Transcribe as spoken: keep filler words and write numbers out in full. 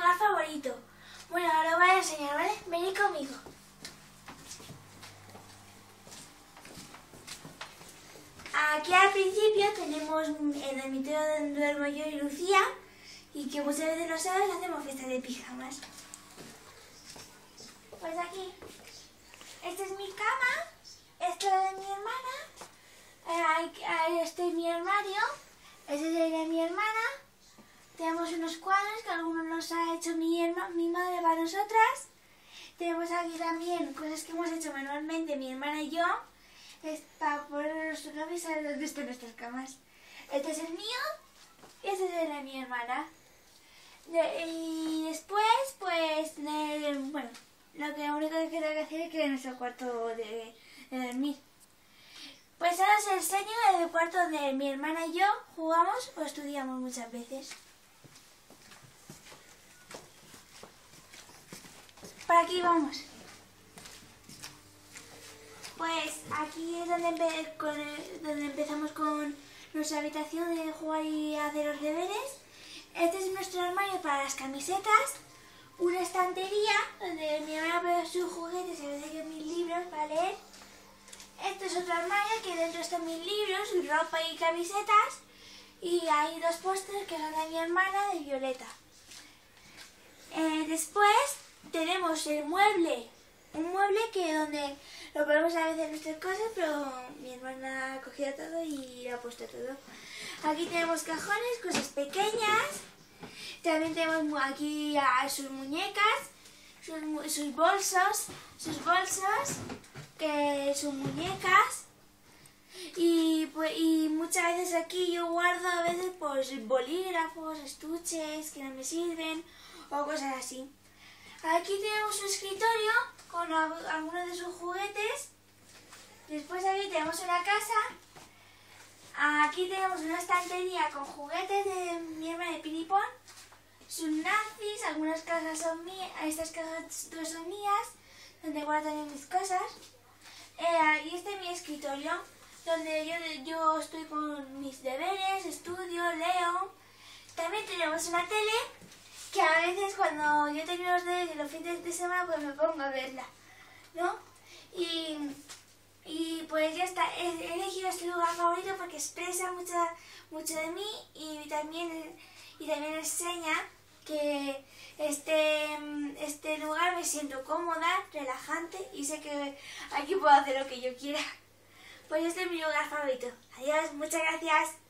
lugar favorito. Bueno, ahora os voy a enseñar, ¿vale? Venid conmigo. Aquí al principio tenemos el dormitorio donde duermo yo y Lucía, y que muchas veces los sábados hacemos fiestas de pijamas. Pues aquí, esta es mi cama, esta es la de mi hermana, eh, este es mi armario, este es el de mi hermana. Tenemos unos cuadros que algunos los ha hecho mi, herma, mi madre para nosotras. Tenemos aquí también cosas que hemos hecho manualmente mi hermana y yo. Es para poner nuestro nombre y saber dónde están nuestras camas. Este es el mío y este es el de mi hermana. De, y después, pues, de, bueno, lo que lo único que queda que hacer es que en nuestro cuarto de, de dormir. Pues ahora os enseño el cuarto donde mi hermana y yo jugamos o estudiamos muchas veces. Por aquí vamos. Pues aquí es donde, empe con el, donde empezamos con nuestra habitación de jugar y hacer los deberes. Este es nuestro armario para las camisetas. Una estantería donde mi hermana pone sus juguetes y a veces yo mis libros para leer. Este es otro armario que dentro están mis libros, ropa y camisetas. Y hay dos pósters que son de mi hermana, de Violeta. Eh, después tenemos el mueble. Un mueble que donde lo ponemos a veces nuestras cosas, pero mi hermana ha cogido todo y lo ha puesto todo. Aquí tenemos cajones, cosas pequeñas. También tenemos aquí a sus muñecas, sus, sus bolsos, sus bolsos, que sus muñecas. Y, pues, y muchas veces aquí yo guardo a veces pues bolígrafos, estuches que no me sirven o cosas así. Aquí tenemos su escritorio con algunos de sus juguetes. Después aquí tenemos una casa. Aquí tenemos una estantería con juguetes de mi hermana de Pinipón. Sus nazis, algunas cajas son mías, estas cajas dos son mías, donde guardo también mis cosas. Eh, y este es mi escritorio, donde yo, yo estoy con mis deberes, estudio, leo. También tenemos una tele, que a veces cuando yo termino los deberes los fines de semana pues me pongo a verla, ¿no? Y, y pues ya está, he, he elegido este lugar favorito porque expresa mucho, mucho de mí y también, y también enseña que este, este lugar me siento cómoda, relajante y sé que aquí puedo hacer lo que yo quiera. Pues este es mi lugar favorito. Adiós, muchas gracias.